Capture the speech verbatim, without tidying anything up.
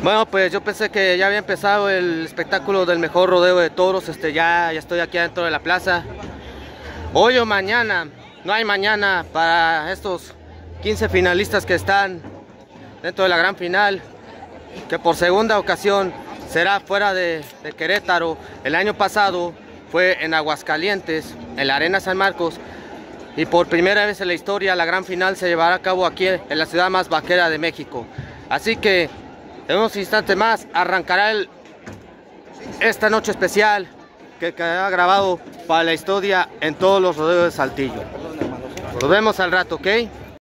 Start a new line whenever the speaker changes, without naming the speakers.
Bueno, pues yo pensé que ya había empezado el espectáculo del mejor rodeo de toros. Este, ya, ya estoy aquí adentro de la plaza. Hoy o mañana, no hay mañana para estos quince finalistas que están dentro de la gran final, que por segunda ocasión será fuera de, de Querétaro. El año pasado fue en Aguascalientes, en la Arena San Marcos, y por primera vez en la historia la gran final se llevará a cabo aquí en la ciudad más vaquera de México. Así que en unos instantes más arrancará el, esta noche especial que quedará grabado para la historia en todos los rodeos de Saltillo. Nos vemos al rato, ¿ok?